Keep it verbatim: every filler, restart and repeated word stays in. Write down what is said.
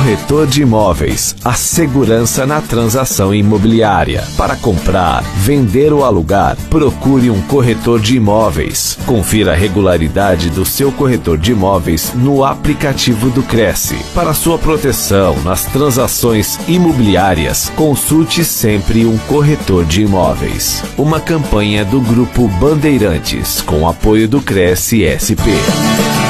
Corretor de Imóveis, a segurança na transação imobiliária. Para comprar, vender ou alugar, procure um corretor de imóveis. Confira a regularidade do seu corretor de imóveis no aplicativo do Cresce. Para sua proteção nas transações imobiliárias, consulte sempre um corretor de imóveis. Uma campanha do Grupo Bandeirantes, com apoio do Cresce S P.